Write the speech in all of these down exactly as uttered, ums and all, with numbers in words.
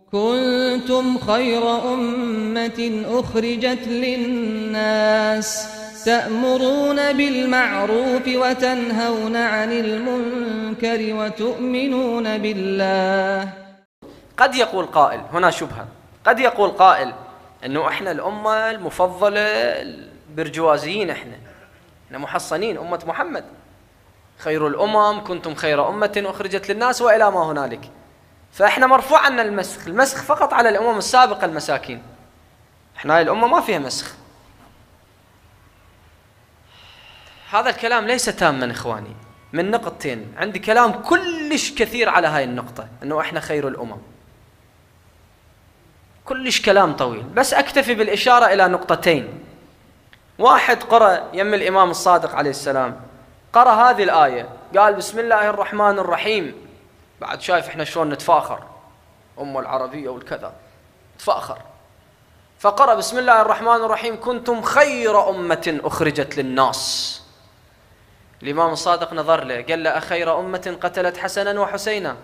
كنتم خير أمة أخرجت للناس تأمرون بالمعروف وتنهون عن المنكر وتؤمنون بالله. قد يقول قائل، هنا شبهة، قد يقول قائل أنه إحنا الأمة المفضلة البرجوازيين، إحنا إحنا محصنين أمة محمد، خير الأمم، كنتم خير أمة أخرجت للناس وإلى ما هنالك، فإحنا مرفوع عنا المسخ، المسخ فقط على الأمم السابقة المساكين، إحنا هاي الأمة ما فيها مسخ. هذا الكلام ليس تاما إخواني، من نقطتين، عندي كلام كلش كثير على هاي النقطة أنه إحنا خير الأمم، كلش كلام طويل، بس أكتفي بالإشارة إلى نقطتين. واحد قرأ يم الإمام الصادق عليه السلام، قرأ هذه الآية، قال بسم الله الرحمن الرحيم، بعد شايف إحنا شلون نتفاخر أمة العربية والكذا نتفاخر، فقرأ بسم الله الرحمن الرحيم كنتم خير أمة أخرجت للناس. الإمام الصادق نظر له قال له أخير أمة قتلت حسنا وحسينا؟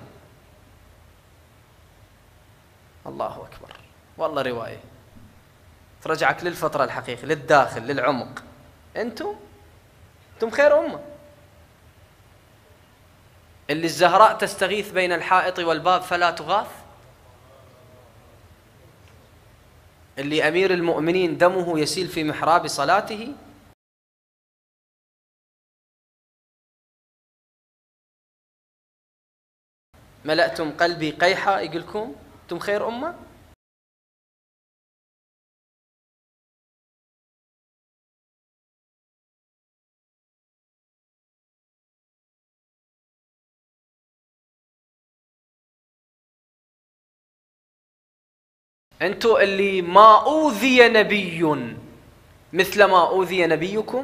الله أكبر، والله رواية ترجعك للفطرة الحقيقية، للداخل، للعمق. أنتم أنتم خير أمة، اللي الزهراء تستغيث بين الحائط والباب فلا تغاث، اللي أمير المؤمنين دمه يسيل في محراب صلاته، ملأتم قلبي قيحة، يقولكم أنتم خير أمة. أنتم اللي ما أوذي نبي مثل ما أوذي نبيكم،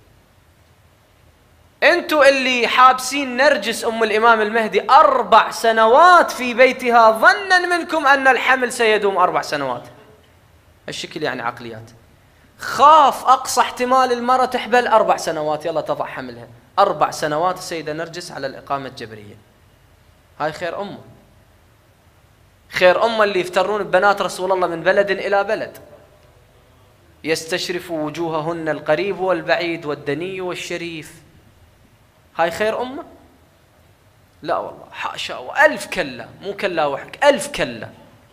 أنتم اللي حابسين نرجس أم الإمام المهدي أربع سنوات في بيتها ظنا منكم أن الحمل سيدوم أربع سنوات. الشكل يعني عقليات، خاف أقصى احتمال المرأة تحبل أربع سنوات، يلا تضع حملها أربع سنوات السيدة نرجس على الإقامة الجبرية. هاي خير أمة، خير أمة اللي يفترون ببنات رسول الله من بلد إلى بلد، يستشرف وجوههن القريب والبعيد والدني والشريف. هاي خير أمة؟ لا والله، حاشا وألف كلا، مو كلا وحك، ألف كلا.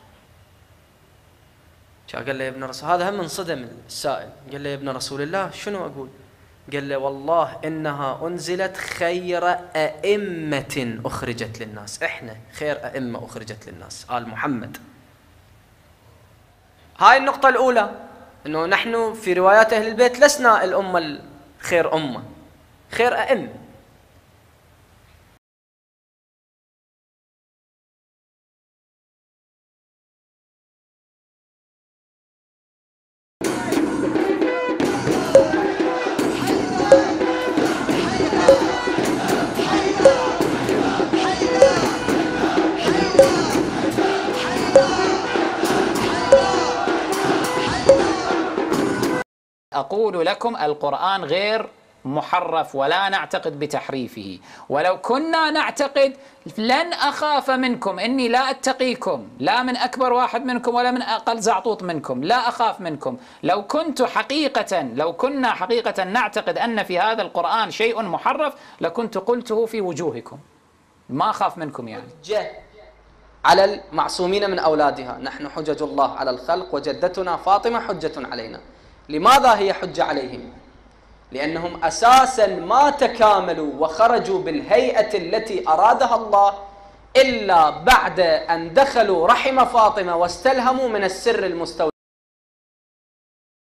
قال له يا ابن رسول، هذا هم انصدم السائل، قال له يا ابن رسول الله شنو أقول؟ قال له والله إنها أنزلت خير أئمة أخرجت للناس، إحنا خير أئمة أخرجت للناس آل محمد. هاي النقطة الأولى، إنه نحن في روايات أهل البيت لسنا الأمة خير أمة، خير أئمة. أقول لكم القرآن غير محرف ولا نعتقد بتحريفه، ولو كنا نعتقد لن أخاف منكم، إني لا أتقيكم، لا من أكبر واحد منكم ولا من أقل زعطوط منكم، لا أخاف منكم. لو كنت حقيقة لو كنا حقيقة نعتقد أن في هذا القرآن شيء محرف لكنت قلته في وجوهكم، ما أخاف منكم. يعني حجة على المعصومين من أولادها، نحن حجج الله على الخلق وجدتنا فاطمة حجة علينا. لماذا هي حجة عليهم؟ لأنهم أساسا ما تكاملوا وخرجوا بالهيئة التي أرادها الله إلا بعد أن دخلوا رحم فاطمة واستلهموا من السر المستودع.